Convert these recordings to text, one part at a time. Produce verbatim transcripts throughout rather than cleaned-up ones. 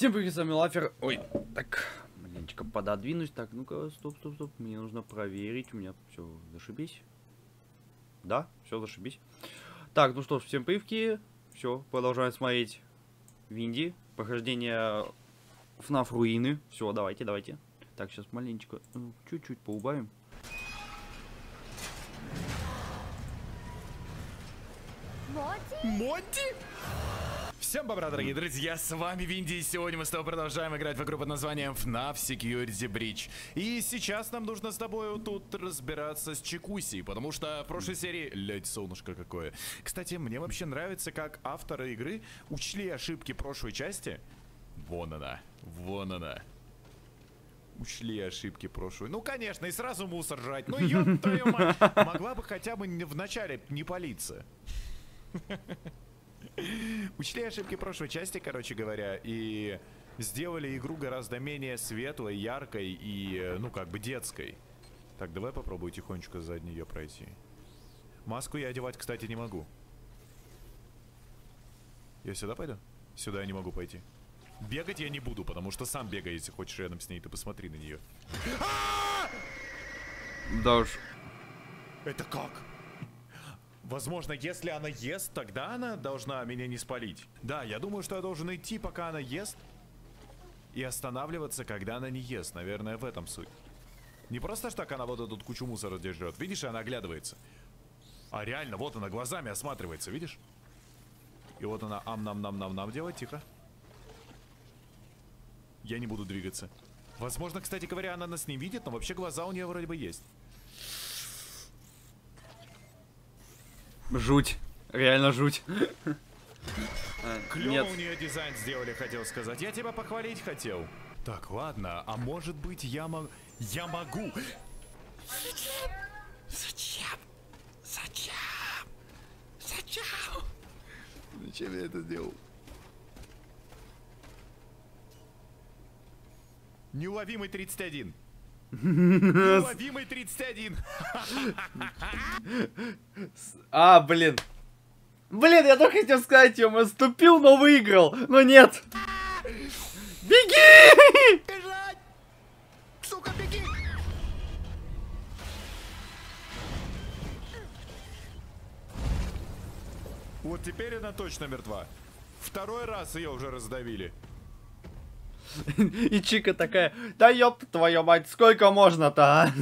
Всем привет, с вами Лафер. Ой, так, маленечко пододвинусь. Так, ну-ка, стоп, стоп, стоп. Мне нужно проверить. У меня все зашибись. Да, все зашибись. Так, ну что ж, всем привки. Все, продолжаем смотреть Винди. Прохождение эф наф руины. Все, давайте, давайте. Так, сейчас маленечко, ну, чуть-чуть поубавим. Монти? Всем бобра, дорогие друзья, с вами Винди, и сегодня мы с тобой продолжаем играть в игру под названием эф наф Security Breach. И сейчас нам нужно с тобой тут разбираться с Чикусей, потому что в прошлой серии... Лядь, солнышко какое. Кстати, мне вообще нравится, как авторы игры учли ошибки прошлой части. Вон она, вон она. Учли ошибки прошлой. Ну, конечно, и сразу мусор жрать. Ну, ёб твою мать. Могла бы хотя бы в начале не палиться. Учли ошибки прошлой части, короче говоря, и сделали игру гораздо менее светлой, яркой и, ну, как бы детской. Так, давай попробую тихонечко сзади нее пройти. Маску я одевать, кстати, не могу. Я сюда пойду? Сюда я не могу пойти. Бегать я не буду, потому что сам бегай, если хочешь рядом с ней, ты посмотри на нее. Да уж. Это как? Возможно, если она ест, тогда она должна меня не спалить. Да, я думаю, что я должен идти, пока она ест, и останавливаться, когда она не ест. Наверное, в этом суть. Не просто ж так она вот эту кучу мусора держит. Видишь, она оглядывается. А реально, вот она глазами осматривается, видишь? И вот она ам-нам-нам-нам-нам делает, тихо. Я не буду двигаться. Возможно, кстати говоря, она нас не видит, но вообще глаза у нее вроде бы есть. Жуть. Реально жуть. Клёво у нее дизайн сделали, хотел сказать. Я тебя похвалить хотел. Так, ладно, а может быть я могу... Я могу... Зачем? Зачем? Зачем? Зачем? Зачем я это сделал? Неуловимый тридцать один. Неуловимый тридцать один. А, блин. Блин, я только хотел сказать, я наступил, но выиграл. Но нет. Беги! Бежать! Сука, беги! Вот теперь она точно мертва. Второй раз ее уже раздавили. И Чика такая, да ёб твою мать, сколько можно-то, а?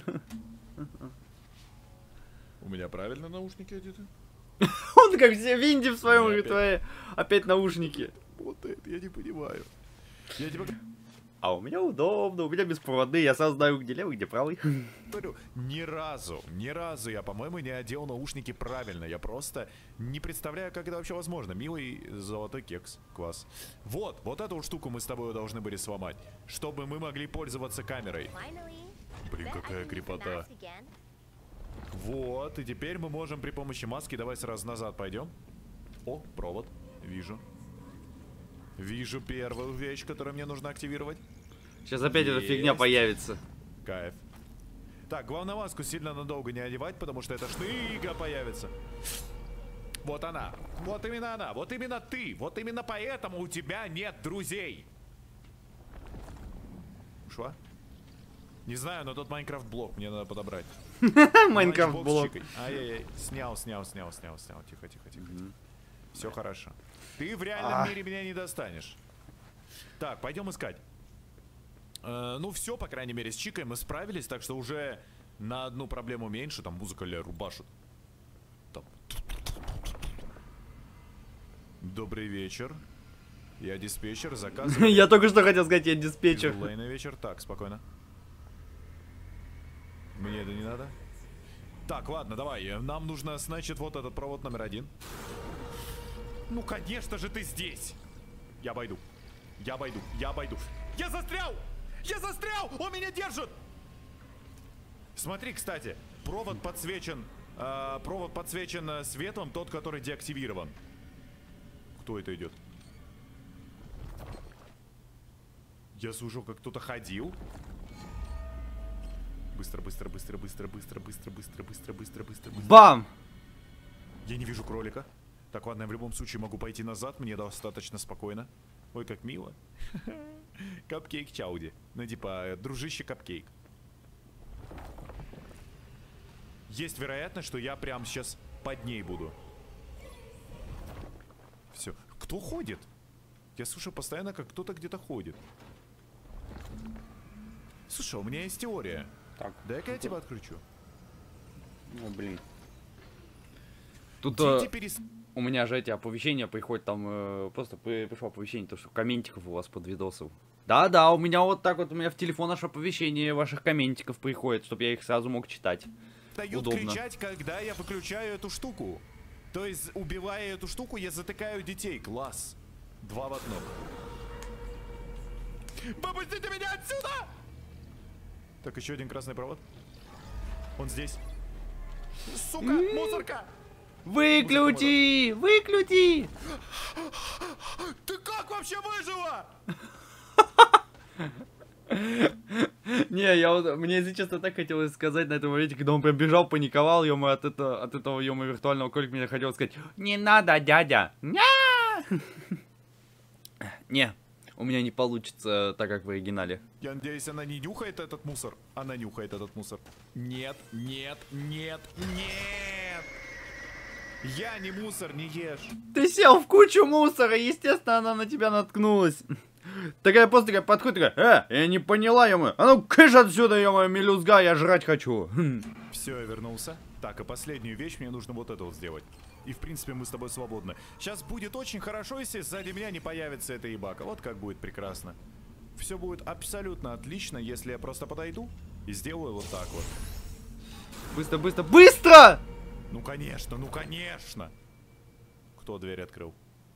У меня правильно наушники одеты? Он как все Винди в своем опять... ритуале. Опять наушники. Вот это я не понимаю. Я тебя... А у меня удобно, у меня беспроводные, я сам знаю, где левый, где правый. Ни разу, ни разу я, по-моему, не одел наушники правильно. Я просто не представляю, как это вообще возможно. Милый золотой кекс, класс. Вот, вот эту штуку мы с тобой должны были сломать, чтобы мы могли пользоваться камерой. Блин, какая крепота. Вот, и теперь мы можем при помощи маски, давай сразу назад пойдем. О, провод, вижу. Вижу первую вещь, которую мне нужно активировать. Сейчас опять Есть. эта фигня появится. Кайф. Так, главное маску сильно надолго не одевать, потому что эта штыга появится. Вот она. Вот именно она. Вот именно ты. Вот именно поэтому у тебя нет друзей. Ушла? Не знаю, но тот Майнкрафт-блок мне надо подобрать. Майнкрафт-блок. Ай-яй-яй. Снял, снял, снял, снял, снял. Тихо, тихо, тихо. Все хорошо. Ты в реальном а. мире меня не достанешь. Так, пойдем искать. Э, ну все, по крайней мере, с Чикой мы справились, так что уже на одну проблему меньше. Там музыка ля рубашит. Там. Добрый вечер. Я диспетчер, заказываю. Я только что хотел сказать, я диспетчер. Лейна вечер. Так, спокойно. Мне это не надо. Так, ладно, давай. Нам нужно, значит, вот этот провод номер один. Ну, конечно же, ты здесь. Я обойду. Я обойду. Я обойду. Я застрял! Я застрял! Он меня держит! Смотри, кстати, провод подсвечен. Э, провод подсвечен э, светом, тот, который деактивирован. Кто это идет? Я слышу, как кто-то ходил. Быстро, быстро, быстро, быстро, быстро, быстро, быстро, быстро, быстро, быстро, быстро. Бам! Я не вижу кролика. Так, ладно, я в любом случае могу пойти назад, мне достаточно спокойно. Ой, как мило. Капкейк Чауди. Ну, типа, дружище Капкейк. Есть вероятность, что я прям сейчас под ней буду. Все. Кто ходит? Я слушаю постоянно, как кто-то где-то ходит. Слушай, у меня есть теория. Так. Дай-ка я тебя отключу. Ну, блин. Тут Дети э, перес... у меня же эти оповещения приходят, там э, просто при, пришло оповещение, то что комментиков у вас под видосом. Да-да, у меня вот так вот, у меня в телефон аж оповещение ваших комментиков приходит, чтобы я их сразу мог читать. Дают Удобно. кричать, когда я выключаю эту штуку. То есть, убивая эту штуку, я затыкаю детей. Класс. Два в одном. Попустите меня отсюда! Так, еще один красный провод. Он здесь. Сука, мусорка! Выключи! Выключи! Ты как вообще выжила? Не, я вот, мне, если честно, так хотелось сказать на этом моменте, когда он прям бежал, паниковал, ё от этого, от этого, ё виртуального кролика, мне хотелось сказать: не надо, дядя! Не, у меня не получится так, как в оригинале. Я надеюсь, она не нюхает этот мусор. Она нюхает этот мусор. Нет, нет, нет, нет! Я не мусор, не ешь. Ты сел в кучу мусора, естественно, она на тебя наткнулась. Такая просто такая подходит, такая: э, я не поняла, ё-моё. А ну кыш отсюда, ё-моё, мелюзга, я жрать хочу. Все, я вернулся. Так, и последнюю вещь мне нужно вот это вот сделать. И в принципе мы с тобой свободны. Сейчас будет очень хорошо, если сзади меня не появится эта ебака. Вот как будет прекрасно. Все будет абсолютно отлично, если я просто подойду и сделаю вот так вот. Быстро, быстро, быстро! Ну конечно, ну конечно! Кто дверь открыл?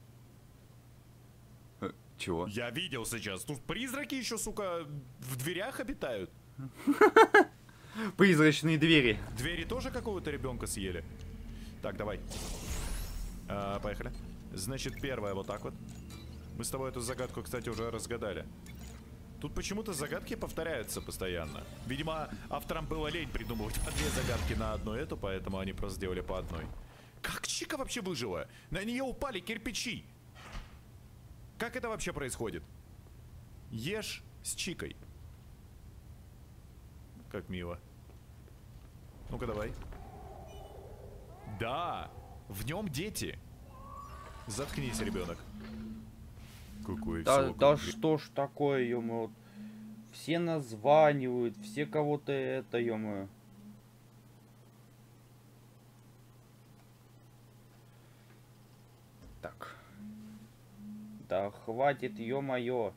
Чего? Я видел сейчас. Тут призраки еще, сука, в дверях обитают. Призрачные двери. Двери тоже какого-то ребенка съели. Так, давай. А, поехали. Значит, первое вот так вот. Мы с тобой эту загадку, кстати, уже разгадали. Тут почему-то загадки повторяются постоянно. Видимо, авторам было лень придумывать по две загадки на одну эту, поэтому они просто сделали по одной. Как Чика вообще выжила? На нее упали кирпичи. Как это вообще происходит? Ешь с Чикой. Как мило. Ну-ка давай. Да, в нем дети. Заткнись, ребенок. Какой Да, всё, да как... что ж такое, ё-моё. Все названивают, все кого-то это, ё-моё. Так. Да хватит, ё-моё.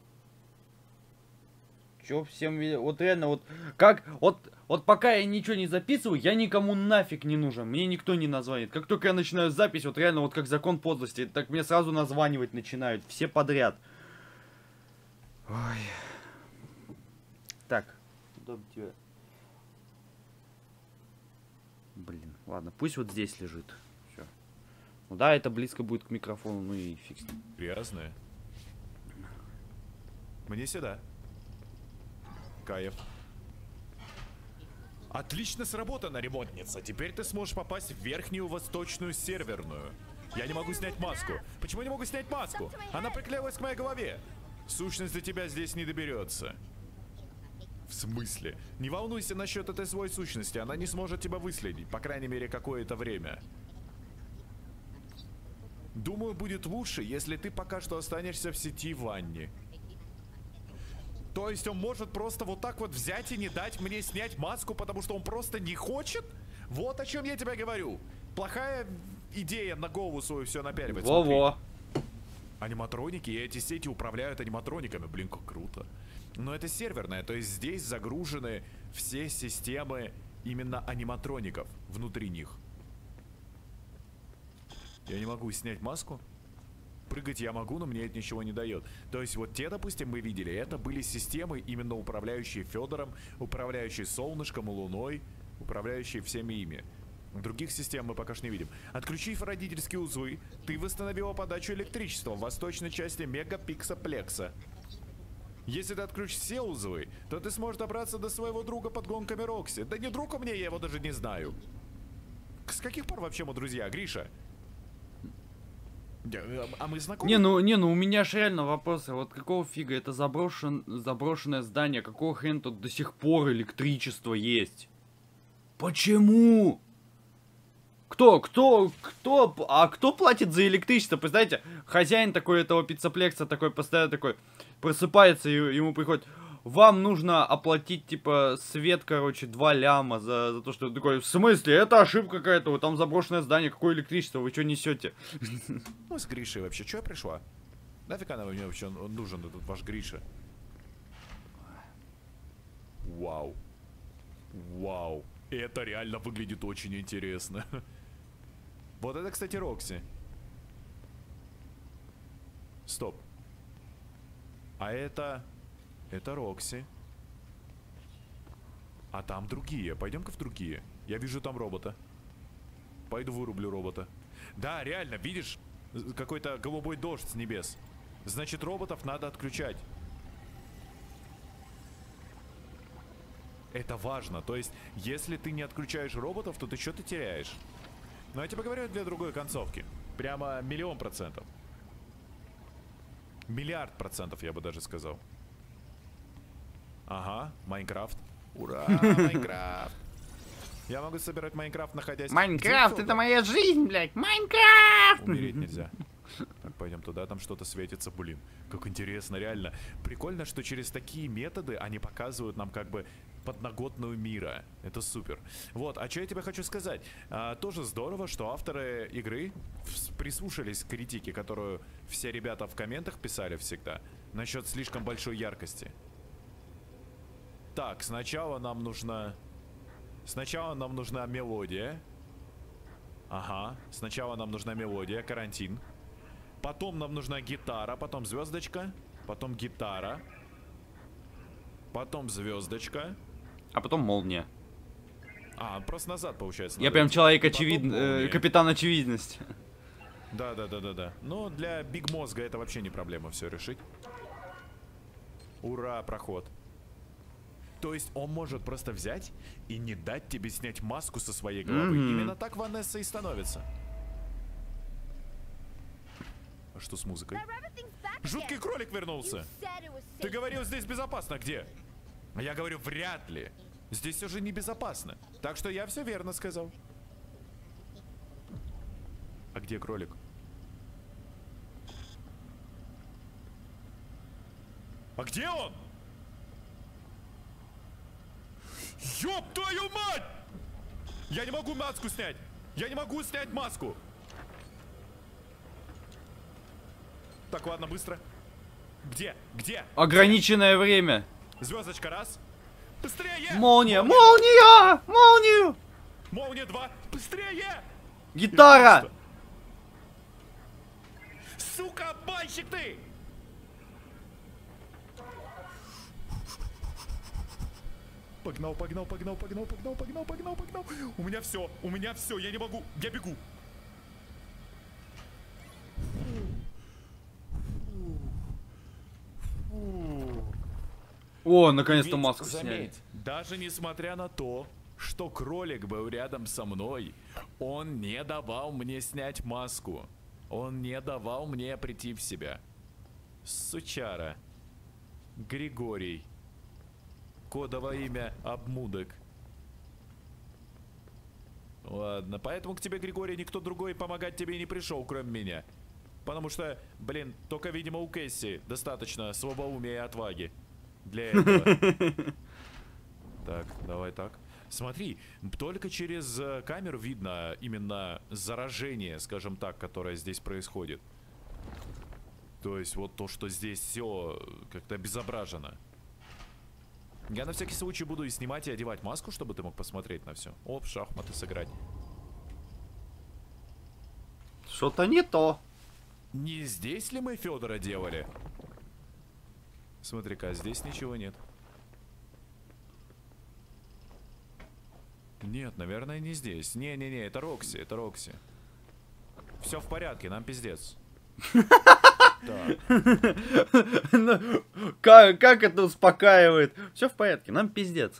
Чё всем... ви- Вот реально, вот как... Вот, вот пока я ничего не записываю, я никому нафиг не нужен. Мне никто не названит. Как только я начинаю запись, вот реально, вот как закон подлости, так мне сразу названивать начинают. Все подряд. Ой. Так. Куда бы тебя... Блин, ладно, пусть вот здесь лежит. Все. Ну да, это близко будет к микрофону, ну и фиг с ним. Грязная. Мне сюда. Кайф. Отлично сработано, ремонтница. Теперь ты сможешь попасть в верхнюю восточную серверную. Я не могу снять маску. Почему не могу снять маску? Она приклеилась к моей голове. Сущность до тебя здесь не доберется. В смысле? Не волнуйся насчет этой своей сущности. Она не сможет тебя выследить. По крайней мере, какое-то время. Думаю, будет лучше, если ты пока что останешься в сети Ванни. То есть он может просто вот так вот взять и не дать мне снять маску, потому что он просто не хочет? Вот о чем я тебе говорю. Плохая идея на голову свою все напяливать. Во-во. Аниматроники и эти сети управляют аниматрониками. Блин, как круто. Но это серверная, то есть здесь загружены все системы именно аниматроников внутри них. Я не могу снять маску. Прыгать я могу, но мне это ничего не дает. То есть вот те, допустим, мы видели, это были системы, именно управляющие Федором, управляющие Солнышком и Луной, управляющие всеми ими. Других систем мы пока что не видим. Отключив родительские узлы, ты восстановила подачу электричества в восточной части мегапиксаплекса. Если ты отключишь все узлы, то ты сможешь добраться до своего друга под гонками Рокси. Да не друг у меня, я его даже не знаю. С каких пор вообще мы друзья, Гриша? А мы знакомы? Не, ну, не, ну у меня же реально вопросы. Вот какого фига это заброшен, заброшенное здание? Какого хрена тут до сих пор электричество есть? Почему? Кто, кто, кто, а кто платит за электричество? Представляете, хозяин такой этого пиццеплекса такой постоянно такой просыпается и ему приходит: вам нужно оплатить, типа, свет, короче, два ляма за, за то, что... Такой, в смысле? Это ошибка какая-то, там заброшенное здание, какое электричество, вы что несете? Ну, с Гришей вообще, что я пришла? Нафиг она мне вообще нужен, этот ваш Гриша? Вау. Вау. Это реально выглядит очень интересно. Вот это, кстати, Рокси. Стоп. А это... Это Рокси. А там другие. Пойдем-ка в другие. Я вижу там робота. Пойду вырублю робота. Да, реально, видишь? Какой-то голубой дождь с небес. Значит, роботов надо отключать. Это важно. То есть, если ты не отключаешь роботов, то ты что-то теряешь. Но я тебе говорю для другой концовки. Прямо миллион процентов. Миллиард процентов, я бы даже сказал. Ага, Майнкрафт. Ура, Майнкрафт. Я могу собирать Майнкрафт, находясь... Майнкрафт, это моя жизнь, блядь. Майнкрафт! Умереть нельзя. Так, пойдем туда, там что-то светится, блин. Как интересно, реально. Прикольно, что через такие методы они показывают нам как бы подноготную мира. Это супер. Вот, а что я тебе хочу сказать? А, тоже здорово, что авторы игры прислушались к критике, которую все ребята в комментах писали всегда, насчет слишком большой яркости. Так, сначала нам нужна... Сначала нам нужна мелодия. Ага, сначала нам нужна мелодия, карантин. Потом нам нужна гитара, потом звездочка, потом гитара, потом звездочка. А потом молния. А, просто назад получается. Я прям идти. человек очевидный, э, капитан очевидность. Да, да, да, да, да. Но для Биг Мозга это вообще не проблема все решить. Ура, проход. То есть он может просто взять и не дать тебе снять маску со своей головы. Mm-hmm. Именно так Ванесса и становится. А что с музыкой? Жуткий кролик вернулся. Ты говорил, здесь безопасно. Где? А я говорю, вряд ли. Здесь уже не безопасно. Так что я все верно сказал. А где кролик? А где он? Ёб твою мать! Я не могу маску снять! Я не могу снять маску! Так, ладно, быстро. Где? Где? Ограниченное время. Звездочка раз. Быстрее! Молния! Молния! Молнию! Молния два. Быстрее! Гитара! Сука, обманщик ты! Погнал, погнал, погнал, погнал, погнал, погнал, погнал, погнал. У меня все, у меня все, я не могу, я бегу. О, наконец-то маску заметь, сняли. Даже несмотря на то, что кролик был рядом со мной, он не давал мне снять маску. Он не давал мне прийти в себя. Сучара. Григорий. Кодовое имя Обмудок. Ладно, поэтому к тебе, Григорий, никто другой помогать тебе не пришел, кроме меня. Потому что, блин, только, видимо, у Кэсси достаточно слабоумия и отваги для этого. Так, давай так. Смотри, только через э, камеру видно именно заражение, скажем так, которое здесь происходит. То есть вот то, что здесь все как-то обезображено. Я на всякий случай буду и снимать, и одевать маску, чтобы ты мог посмотреть на все. Оп, шахматы сыграть. Что-то не то. Не здесь ли мы Федора делали? Смотри-ка, здесь ничего нет. Нет, наверное, не здесь. Не-не-не, это Рокси, это Рокси. Все в порядке, нам пиздец. Как, как это успокаивает? Все в порядке, нам пиздец.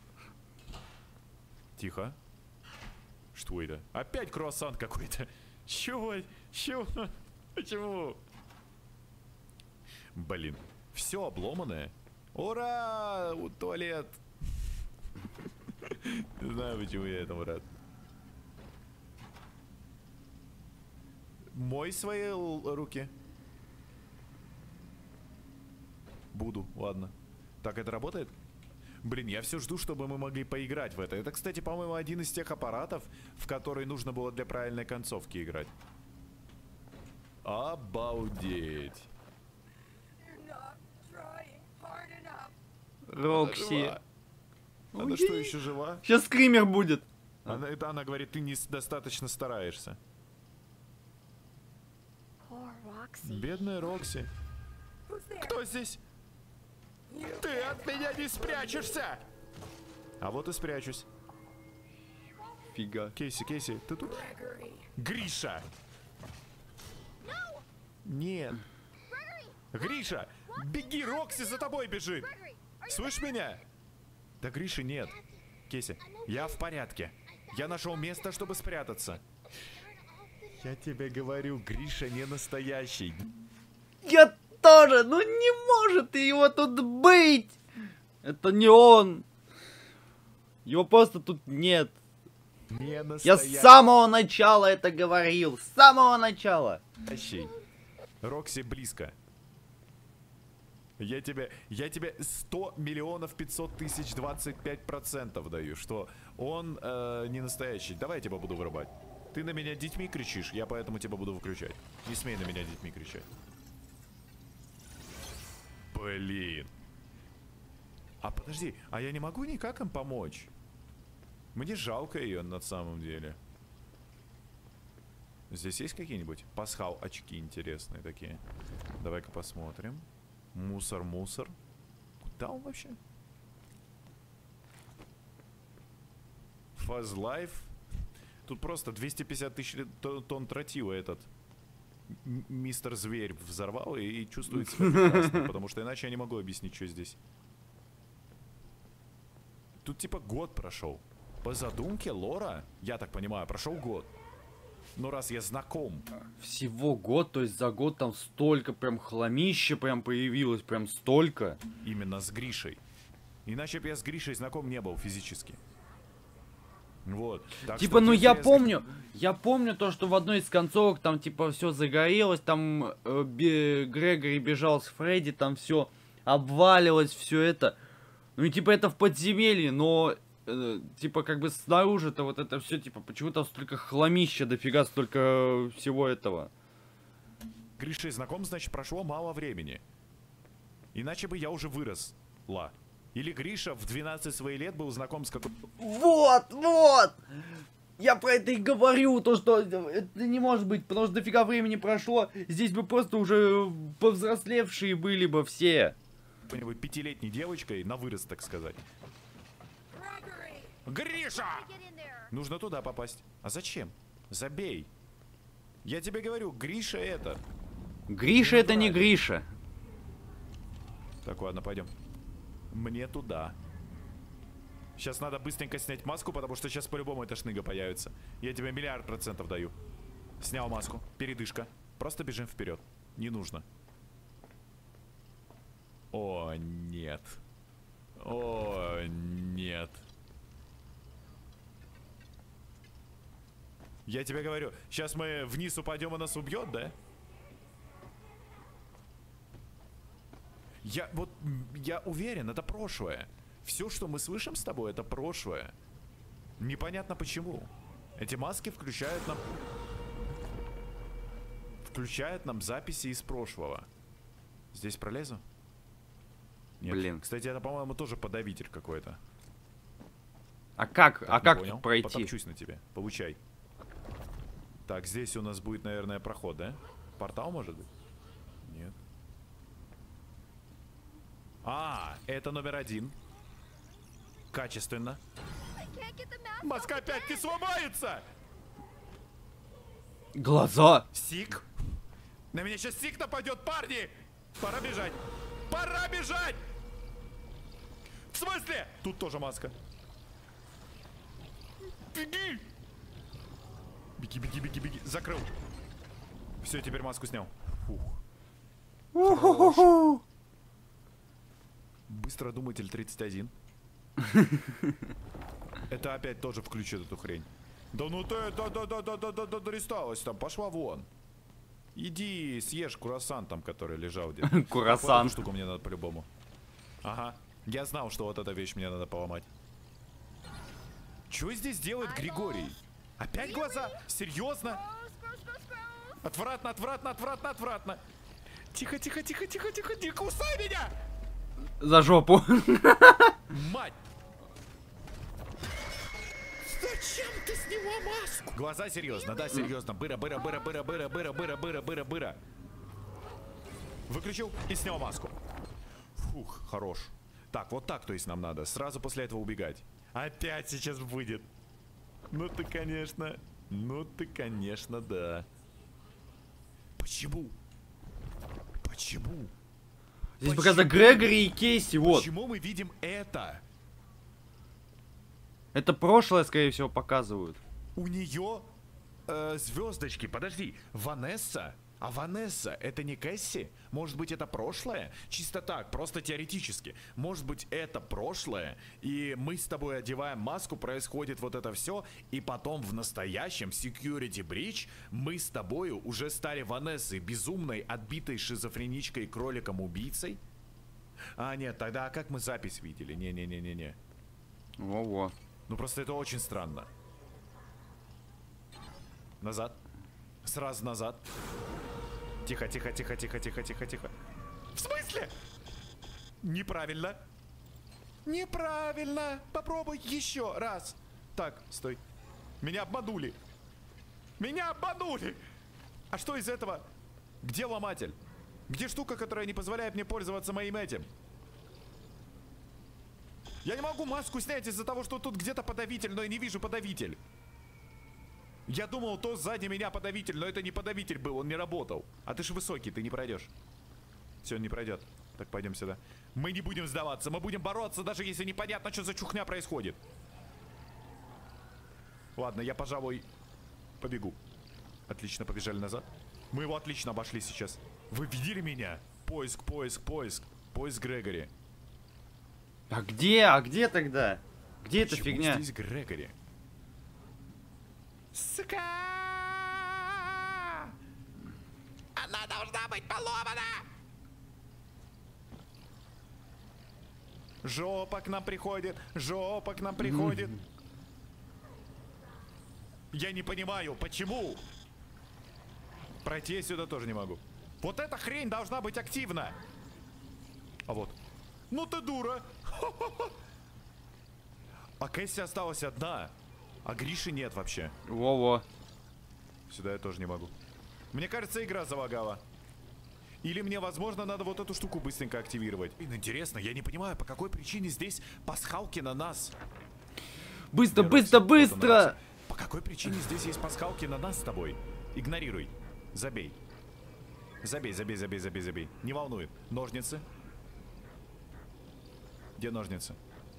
Тихо. Что это? Опять круассан какой-то. Чего? Чего? Почему? Блин, все обломанное. Ура! У туалет. Не знаю, почему я этому рад. Мой свои руки. Буду, ладно. Так, это работает? Блин, я все жду, чтобы мы могли поиграть в это. Это, кстати, по-моему, один из тех аппаратов, в который нужно было для правильной концовки играть. Обалдеть. Рокси. Она, она что, еще жива? Сейчас скример будет. Она, это она говорит, ты не достаточно стараешься. Бедная Рокси. Кто здесь? Ты от меня не спрячешься! А вот и спрячусь. Фига. Кейси, Кейси, ты тут? Гриша! Нет. Гриша! Беги, Рокси за тобой бежит! Слышь меня? Да Гриши нет. Кейси, я в порядке. Я нашел место, чтобы спрятаться. Я тебе говорю, Гриша не настоящий. Я тоже, ну не может его тут быть! Это не он. Его просто тут нет. Не Я настоящий. с самого начала это говорил. С самого начала. Рокси близко. Я тебе, я тебе сто миллионов пятьсот тысяч двадцать пять процентов даю, что он э, не настоящий. Давай я тебя буду вырубать. Ты на меня детьми кричишь, я поэтому тебя буду выключать. Не смей на меня детьми кричать. Блин. А подожди, а я не могу никак им помочь? Мне жалко ее на самом деле. Здесь есть какие-нибудь пасхал очки интересные такие? Давай-ка посмотрим. Мусор, мусор. Куда он вообще? Фазлайф. Тут просто двести пятьдесят тысяч тонн тротила этот мистер Зверь взорвал и, и чувствует себя прекрасно, потому что иначе я не могу объяснить, что здесь. Тут типа год прошел. По задумке лора, я так понимаю, прошел год. Но раз я знаком. Всего год, то есть за год там столько прям хламища прям появилось, прям столько. Именно с Гришей. Иначе бы я с Гришей знаком не был физически. Вот. Так типа, ну я интересно. помню, я помню то, что в одной из концовок там типа все загорелось, там э, бе, Грегори бежал с Фредди, там все обвалилось, все это. Ну и типа это в подземелье, но э, типа как бы снаружи-то вот это все типа почему-то столько хламища, дофига столько всего этого. Гришей знаком, значит, прошло мало времени. Иначе бы я уже выросла. Или Гриша в двенадцать своих лет был знаком с какой-то... Вот, вот! Я про это и говорю, то что это не может быть, потому что дофига времени прошло, здесь бы просто уже повзрослевшие были бы все. Какой-нибудь пятилетней девочкой на вырост, так сказать. Гриша! Нужно туда попасть. А зачем? Забей. Я тебе говорю, Гриша это. Гриша это не Гриша. Так, ладно, пойдем. Мне туда. Сейчас надо быстренько снять маску, потому что сейчас по-любому эта шныга появится. Я тебе миллиард процентов даю. Снял маску. Передышка. Просто бежим вперед. Не нужно. О, нет. О, нет. Я тебе говорю, сейчас мы вниз упадем и нас убьет, да? Я вот, я уверен, это прошлое. Все, что мы слышим с тобой, это прошлое. Непонятно почему. Эти маски включают нам... Включают нам записи из прошлого. Здесь пролезу? Нет. Блин. Кстати, это, по-моему, тоже подавитель какой-то. А как, Так, а не как понял. тут пройти? Потопчусь на тебе. Получай. Так, здесь у нас будет, наверное, проход, да? Портал, может быть? Нет. А, это номер один. Качественно. Маска опять не сломается! Глаза! Сик! На меня сейчас Сик нападет, парни! Пора бежать! Пора бежать! В смысле? Тут тоже маска. Беги! Беги, беги, беги, беги. Закрыл. Все, теперь маску снял. Фух. У-ху-ху-ху. Быстродуматель тридцать один. Это опять тоже включит эту хрень. Да ну ты, да, да, да, да, да, да, да, дористалась там, пошла вон. Иди съешь круассан там, который лежал где-то. Круассан. Эту штуку мне надо по-любому. Ага. Я знал, что вот эта вещь мне надо поломать. Чего здесь делает Григорий? Опять глаза? Серьезно? Отвратно, отвратно, отвратно, отвратно. Тихо, тихо, тихо, тихо, тихо, не кусай меня! За жопу. Мать! Зачем ты сняла маску? Глаза серьезно, да, серьезно. Быра, быра, быра, быра, быра, быра, быра, быра, быра, быра. Выключил и снял маску. Фух, хорош. Так, вот так, то есть нам надо. Сразу после этого убегать. Опять сейчас будет. Ну ты, конечно. Ну ты, конечно, да. Почему? Почему? Здесь показано Грегори и Кейси, вот. Почему мы видим это? Это прошлое, скорее всего, показывают. У нее э, звездочки. Подожди, Ванесса? А Ванесса это не Кэсси? Может быть, это прошлое? Чисто так, просто теоретически. Может быть, это прошлое, и мы с тобой одеваем маску, происходит вот это все, и потом в настоящем Security Breach мы с тобою уже стали Ванессой, безумной, отбитой шизофреничкой, кроликом-убийцей? А, нет, тогда а как мы запись видели? Не-не-не-не-не. Во-во. Ну просто это очень странно. Назад. Сразу назад. Тихо, тихо, тихо, тихо, тихо, тихо, тихо. В смысле? Неправильно. Неправильно. Попробуй еще раз. Так, стой. Меня обманули. Меня обманули. А что из этого? Где ломатель? Где штука, которая не позволяет мне пользоваться моим этим? Я не могу маску снять из-за того, что тут где-то подавитель, но я не вижу подавитель. Я думал, то сзади меня подавитель, но это не подавитель был, он не работал. А ты же высокий, ты не пройдешь. Все, он не пройдет. Так, пойдем сюда. Мы не будем сдаваться, мы будем бороться, даже если непонятно, что за чухня происходит. Ладно, я, пожалуй, побегу. Отлично, побежали назад. Мы его отлично обошли сейчас. Вы видели меня? Поиск, поиск, поиск. Поиск Грегори. А где? А где тогда? Где эта Почему фигня? здесь Грегори? Сука! Она должна быть поломана! Жопа к нам приходит! Жопа к нам приходит! Я не понимаю, почему? Пройти я сюда тоже не могу. Вот эта хрень должна быть активна! А вот. Ну ты дура! А Кэсси осталась одна. А Гриши нет вообще. Во-во. Сюда я тоже не могу. Мне кажется, игра залагала. Или мне, возможно, надо вот эту штуку быстренько активировать. Блин, интересно, я не понимаю, по какой причине здесь пасхалки на нас. Быстро, Первый, быстро, вот быстро! По какой причине здесь есть пасхалки на нас с тобой? Игнорируй. Забей. Забей, забей, забей, забей, забей. Не волнует. Ножницы. Где ножницы?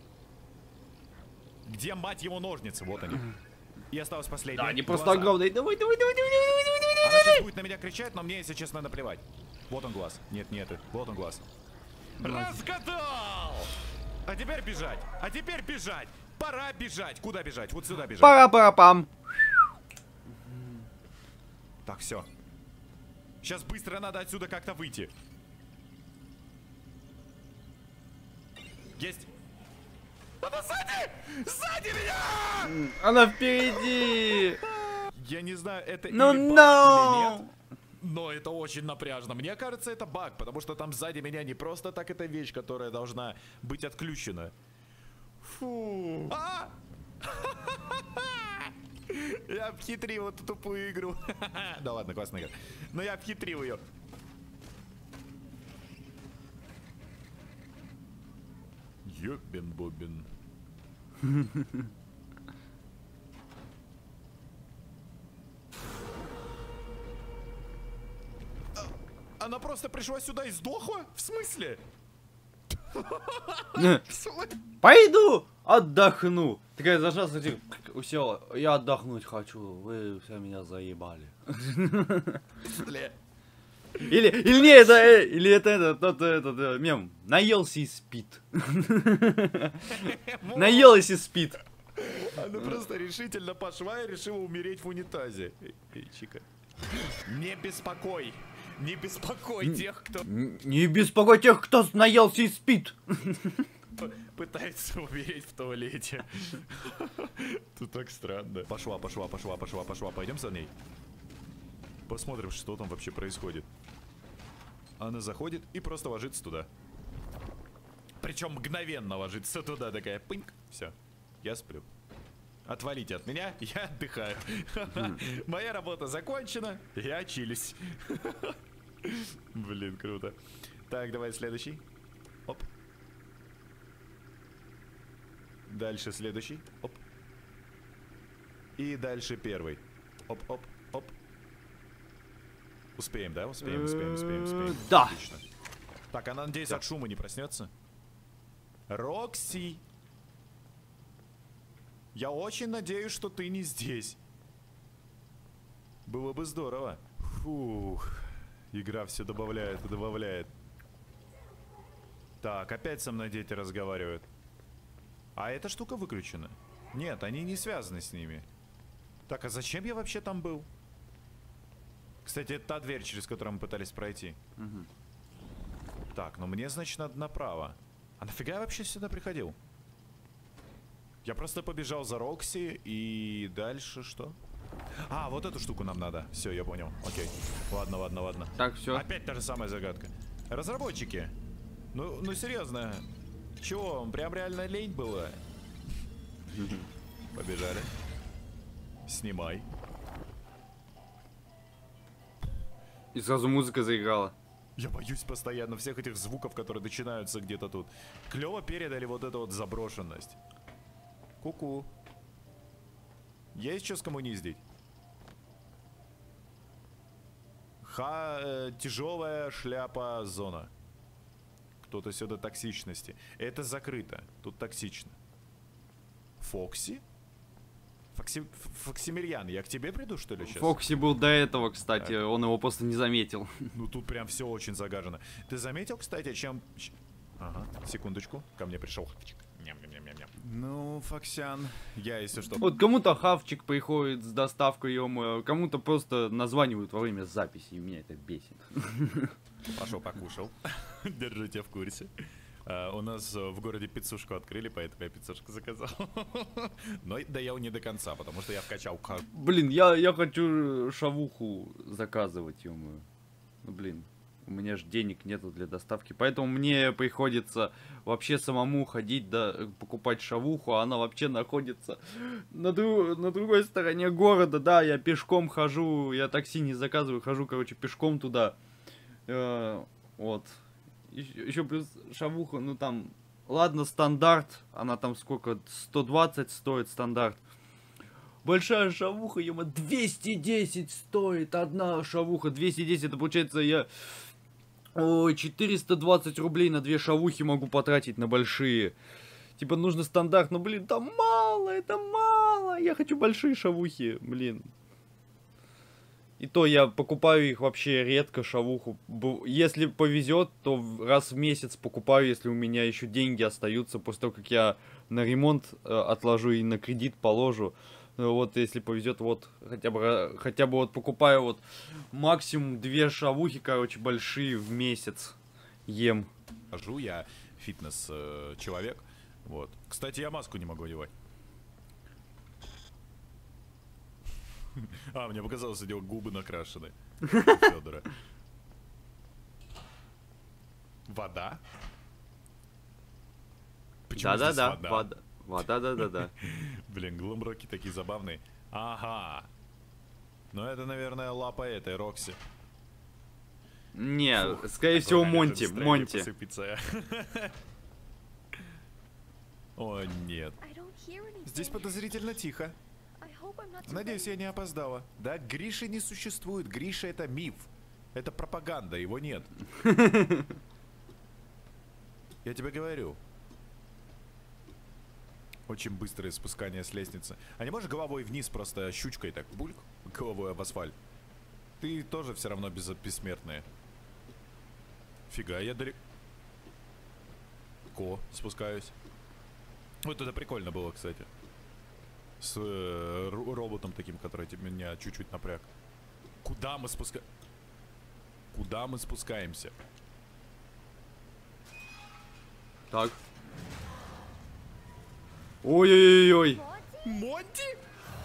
Где, мать его, ножницы? Вот они. И осталось последнее. Да, они Глаза. просто огромные. Давай, давай, давай, давай, давай, давай, давай, Она давай. сейчас будет на меня кричать, но мне, если честно, наплевать. Вот он глаз. Нет, нет, вот он глаз. Разгадал! А теперь бежать. А теперь бежать. Пора бежать. Куда бежать? Вот сюда бежать. Пара-пара-пам. Так, все. Сейчас быстро надо отсюда как-то выйти. Есть. Она сзади! Сзади меня! Она впереди. Я не знаю, это Ну, или баг, no. или нет. Но это очень напряжно. Мне кажется, это баг, потому что там сзади меня не просто так эта вещь, которая должна быть отключена. Фу. А! Я обхитрил эту тупую игру. Да ладно, классная игра. Но я обхитрил ее. Ёбен-бобен. Она просто пришла сюда и сдохла? В смысле? Пойду отдохну. Такая зашла, смотри, все, я отдохнуть хочу, вы все меня заебали. Или, или не, это, э, или это, это тот этот э, мем. Наелся и спит. Наелась и спит. Она просто решительно пошла и решила умереть в унитазе. Эй, Чика. Не беспокой. Не беспокой тех, кто... Не беспокой тех, кто наелся и спит. Пытается умереть в туалете. Тут так странно. Пошла, пошла, пошла, пошла, пошла. Пойдем за ней. Посмотрим, что там вообще происходит. Она заходит и просто ложится туда. Причем мгновенно ложится туда, такая пыньк. Все, я сплю. Отвалите от меня, я отдыхаю. Моя работа закончена, я чилюсь. Блин, круто. Так, давай следующий. Оп. Дальше следующий. Оп. И дальше первый. Оп, оп, оп. Успеем, да? Успеем, успеем, успеем, успеем. Да. Отлично. Так, она, надеюсь, от шума не проснется. Рокси. Я очень надеюсь, что ты не здесь. Было бы здорово. Фух. Игра все добавляет и добавляет. Так, опять со мной дети разговаривают. А эта штука выключена. Нет, они не связаны с ними. Так, а зачем я вообще там был? Кстати, это та дверь, через которую мы пытались пройти. Угу. Так, ну мне, значит, надо направо. А нафига я вообще сюда приходил? Я просто побежал за Рокси, и дальше что? А, вот эту штуку нам надо. Все, я понял. Окей. Ладно, ладно, ладно. Так, все. Опять та же самая загадка. Разработчики. Ну, ну серьезно. Чего, вам прям реально лень было? Побежали. Снимай. И сразу музыка заиграла. Я боюсь постоянно всех этих звуков, которые начинаются где-то тут. Клево передали вот эту вот заброшенность. Ку-ку. Есть что скоммуниздить? Ха... Э, тяжелая шляпа зона. Кто-то сюда токсичности. Это закрыто. Тут токсично. Фокси? Фокси... Фоксимирьян, я к тебе приду, что ли, сейчас? Фокси был до этого, кстати, Так. он его просто не заметил. Ну тут прям все очень загажено. Ты заметил, кстати, чем... Ага, секундочку. Ко мне пришел хавчик. Ням-ням-ням-ням. Ну, Фоксян, я, если что... Вот кому-то хавчик приходит с доставкой, ё-моё, кому-то просто названивают во время записи, и меня это бесит. Пошел покушал. Держу тебя в курсе. А, у нас в городе пиццушку открыли, поэтому я пиццушку заказал. Но доел не до конца, потому что я вкачал... Блин, я, я хочу шавуху заказывать, ё-моё. Ну, блин, у меня же денег нету для доставки, поэтому мне приходится вообще самому ходить, да, покупать шавуху, а она вообще находится на, друг, на другой стороне города, да, я пешком хожу, я такси не заказываю, хожу, короче, пешком туда, э, вот. Еще, еще плюс шавуха, ну там, ладно, стандарт, она там сколько, сто двадцать стоит стандарт. Большая шавуха, ема, двести десять стоит одна шавуха, двести десять, это получается я... Ой, четыреста двадцать рублей на две шавухи могу потратить на большие. Типа нужно стандарт, но, блин, там мало, это мало. Я хочу большие шавухи, блин. И то я покупаю их вообще редко, шавуху. Если повезет, то раз в месяц покупаю, если у меня еще деньги остаются, после того, как я на ремонт э, отложу и на кредит положу. Вот, если повезет, вот, хотя бы, хотя бы вот покупаю вот максимум две шавухи, короче, большие в месяц ем. Хожу, я фитнес-человек. Вот. Кстати, я маску не могу одевать. А, мне показалось, у него губы накрашены. Федора. Вода? Да-да-да, вода. Вода, да-да-да. Блин, глумроки такие забавные. Ага. Ну это, наверное, лапа этой Рокси. Не, Фух, скорее всего, Монти. Монти. О, нет. Здесь подозрительно тихо. Надеюсь, я не опоздала. Да, Гриши не существует. Гриша — это миф. Это пропаганда, его нет. Я тебе говорю. Очень быстрое спускание с лестницы. А не можешь головой вниз просто щучкой так, бульк, головой об асфальт? Ты тоже все равно без, бессмертная. Фига, я далеко... Ко, спускаюсь. Вот это прикольно было, кстати. С э, роботом таким, который меня чуть-чуть напряг. Куда мы спуска... Куда мы спускаемся? Так. Ой-ой-ой-ой. Монти?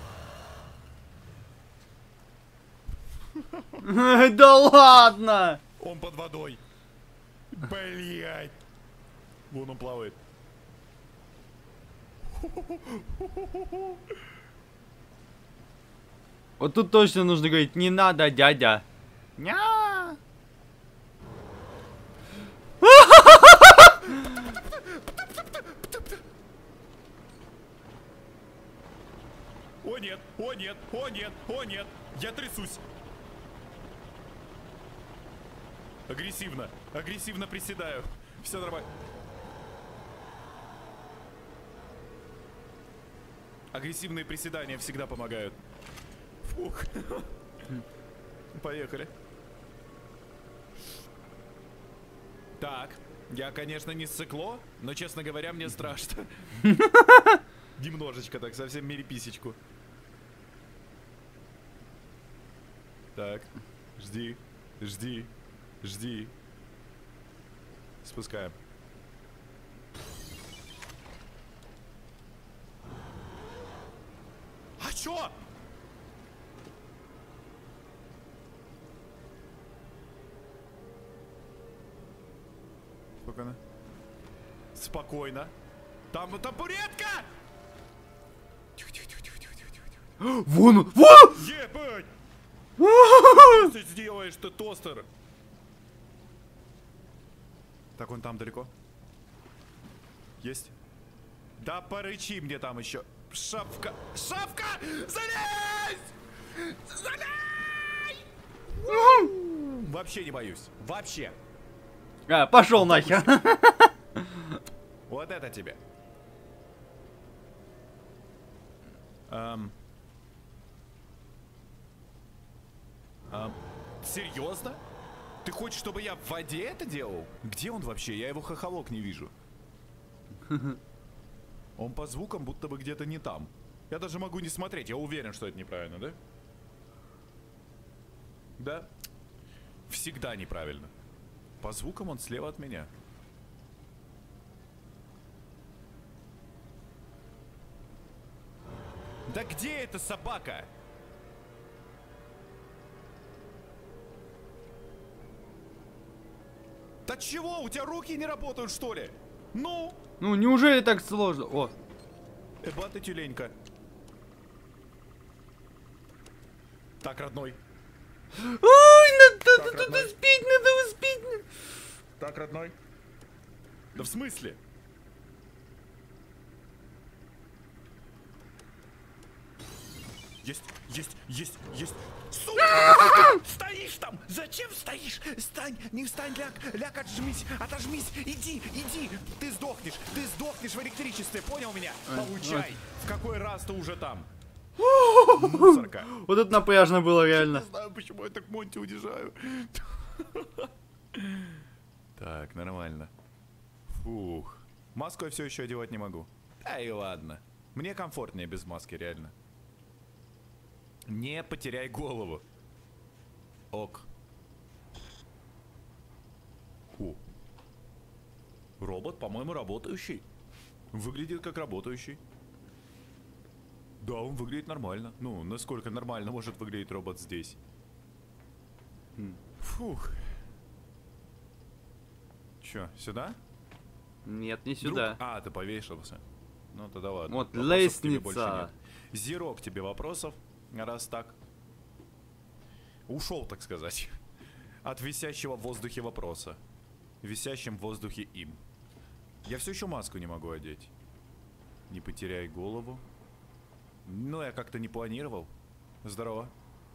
Да ладно! Он под водой. Блять. Вон он плавает. Вот тут точно нужно говорить, не надо, дядя. Ня. О нет, о нет, о нет, о нет. Я трясусь. Агрессивно, агрессивно приседаю. Все нормально. Агрессивные приседания всегда помогают. Фух. Поехали. Так, я, конечно, не ссыкло, но, честно говоря, мне страшно. Немножечко так, совсем мириписечку. Так, жди, жди, жди. Спускаем. А чё? Спокойно. Спокойно. Там табуретка! Вон он! Вон! Ебать! Что ты сделаешь, ты тостер? Так, он там далеко? Есть? Да порычи мне там еще. Шапка! Шапка! Залезь! Залезь! Вообще не боюсь. Вообще. А, пошел нахер. Вот это тебе. Эм. Эм. Серьезно? Ты хочешь, чтобы я в воде это делал? Где он вообще? Я его хохолок не вижу. Он по звукам будто бы где-то не там. Я даже могу не смотреть. Я уверен, что это неправильно, да? Да? Всегда неправильно. По звукам он слева от меня. Да где эта собака? Да чего? У тебя руки не работают, что ли? Ну? Ну, неужели так сложно? О. Эба ты тюленька. Так, родной. Ой, надо, Так, надо, родной. надо спить, надо успеть. Так, родной. Да в смысле? Есть, есть, есть, есть. Сука! Стоишь там! Зачем стоишь? Стань, не встань, ляг, ляг, отжмись, отожмись, иди, иди. Ты сдохнешь, ты сдохнешь в электричестве, понял меня? Получай. В какой раз ты уже там? Мусорка. Вот это напряжно было реально. Не знаю, почему я так Монти удержаю. Так, нормально. Фух. Маску я все еще одевать не могу. Да и ладно. Мне комфортнее без маски, реально. Не потеряй голову. Ок. Фу. Робот, по-моему, работающий. Выглядит как работающий. Да, он выглядит нормально. Ну, насколько нормально может выглядеть робот здесь. Фух. Чё, сюда? Нет, не Друг? сюда. А, ты повешался. Ну, тогда ладно. Вот Вопросов к тебе больше лестница. нет. Зеро к тебе вопросов, раз так. Ушел, так сказать. От висящего в воздухе вопроса. Висящим в воздухе им. Я все еще маску не могу одеть. Не потеряй голову. Ну, я как-то не планировал. Здорово.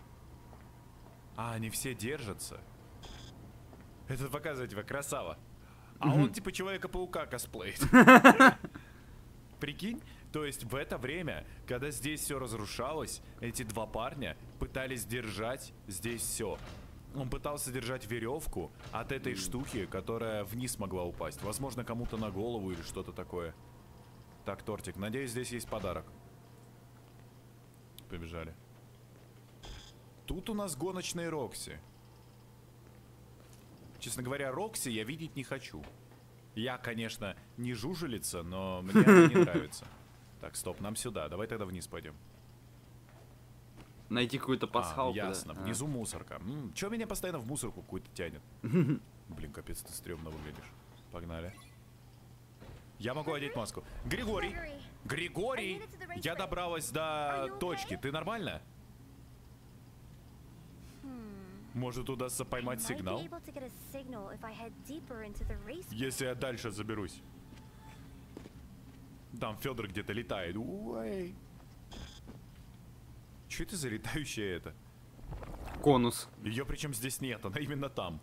А, они все держатся. Это показывает тебя, красава. А он типа Человека-паука косплеит. Прикинь, То есть в это время, когда здесь все разрушалось, эти два парня пытались держать здесь все. Он пытался держать веревку от этой штуки, которая вниз могла упасть. Возможно, кому-то на голову или что-то такое. Так, тортик, надеюсь, здесь есть подарок. Побежали. Тут у нас гоночные Рокси. Честно говоря, Рокси я видеть не хочу. Я, конечно, не жужелица, но мне она не нравится. Так, стоп, нам сюда. Давай тогда вниз пойдем. Найти какую-то пасхалку. А, ясно. Да? Внизу а. мусорка. М, чё меня постоянно в мусорку какую-то тянет? Блин, капец, ты стрёмно выглядишь. Погнали. Я могу одеть маску. Григорий! Григорий! Я добралась до точки. Ты нормально? Может, удастся поймать сигнал? Если я дальше заберусь. Там Федор где-то летает. Уэй. Че это за летающая это? Конус. Ее причем здесь нет, она именно там.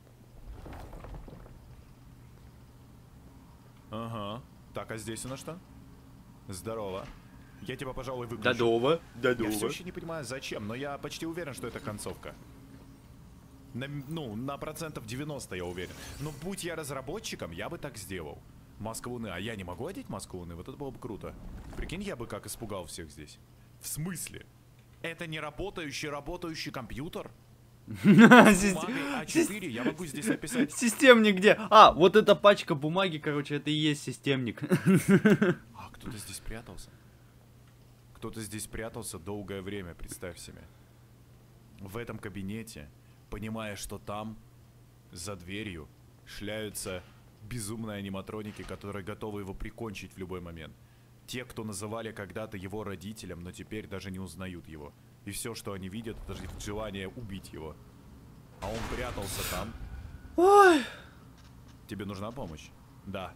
Ага. Так, а здесь у нас что? Здорово. Я тебя, пожалуй, выключу. Дадова. Я Дадова. все еще не понимаю, зачем, но я почти уверен, что это концовка. На, ну, на процентов девяносто я уверен. Но будь я разработчиком, я бы так сделал. Маска Луны. А я не могу одеть маску Луны? Вот это было бы круто. Прикинь, я бы как испугал всех здесь. В смысле? Это не работающий, работающий компьютер? Бумагой а четыре я могу здесь написать. Системник где? А, вот эта пачка бумаги, короче, это и есть системник. А, кто-то здесь прятался. Кто-то здесь прятался долгое время, представь себе. В этом кабинете, понимая, что там, за дверью, шляются безумные аниматроники, которые готовы его прикончить в любой момент. Те, кто называли когда-то его родителем, но теперь даже не узнают его. И все, что они видят, это желание убить его. А он прятался там. Ой. Тебе нужна помощь? Да.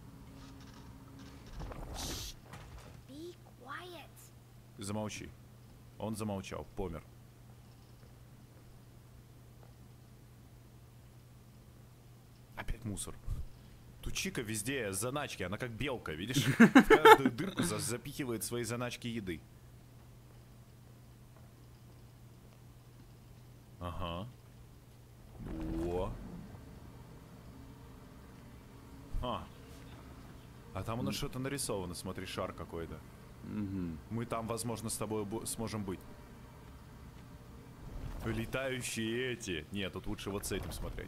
Замолчи. Он замолчал, помер. Опять мусор. Тут Чика везде заначки, она как белка, видишь? В каждую дырку за запихивает свои заначки еды. Ага. О. А. А там у нас что-то нарисовано, смотри, шар какой-то. Угу. Мы там, возможно, с тобой сможем быть. Летающие эти. Нет, тут лучше вот с этим смотреть.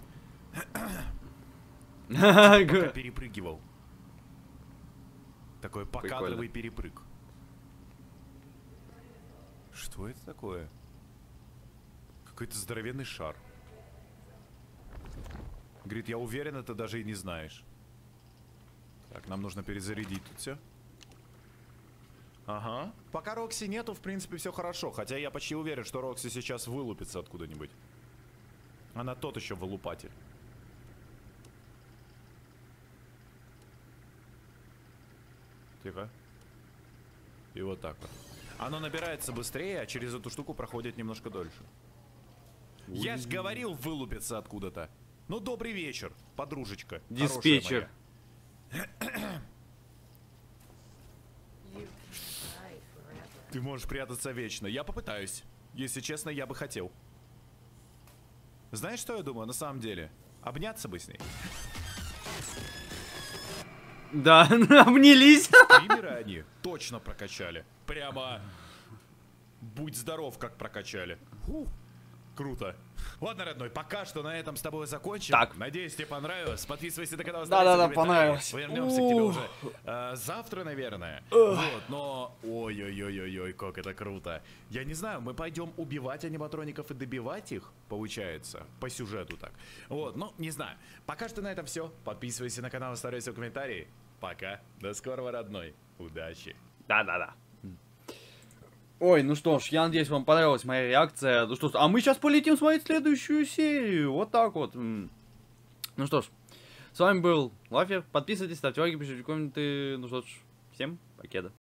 Пока перепрыгивал. Такой покадровый перепрыг. Что это такое? Какой-то здоровенный шар. Говорит, я уверен, ты даже и не знаешь. Так, нам нужно перезарядить тут все. Ага. Пока Рокси нету, в принципе, все хорошо. Хотя я почти уверен, что Рокси сейчас вылупится откуда-нибудь. Она тот еще вылупатель. Тихо. И вот так вот. Оно набирается быстрее, а через эту штуку проходит немножко дольше. Я ж говорил вылупиться откуда-то. Ну, добрый вечер, подружечка. Диспетчер. Ты можешь прятаться вечно. Я попытаюсь. Если честно, я бы хотел. Знаешь, что я думаю на самом деле? Обняться бы с ней. Да, обнялись. Стримеры они точно прокачали. Прямо будь здоров, как прокачали. Фу. Круто. Ладно, родной, пока что на этом с тобой закончим. Так. Надеюсь, тебе понравилось. Подписывайся на канал. Да-да-да, понравилось. Вернемся к тебе уже э, завтра, наверное. Вот, но... Ой-ой-ой-ой-ой, как это круто. Я не знаю, мы пойдем убивать аниматроников и добивать их, получается, по сюжету так. Вот, ну, не знаю. Пока что на этом все. Подписывайся на канал, оставляйся в комментарии. Пока. До скорого, родной. Удачи. Да-да-да. Ой, ну что ж, я надеюсь, вам понравилась моя реакция. Ну что ж, а мы сейчас полетим смотреть следующую серию. Вот так вот. Ну что ж, с вами был Лафер. Подписывайтесь, ставьте лайки, пишите комменты. Ну что ж, всем покеда.